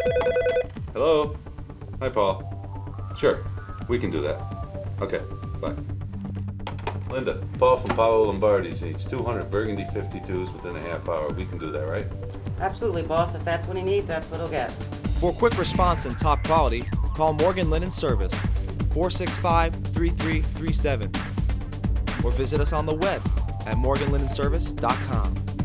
Hello? Hi, Paul. Sure, we can do that. Okay, bye. Linda, Paul from Paolo Lombardi's needs 200 Burgundy 52s within a half hour. We can do that, right? Absolutely, boss. If that's what he needs, that's what he'll get. For quick response and top quality, call Morgan Linen Service, 465-3337, or visit us on the web at morganlinenservice.com.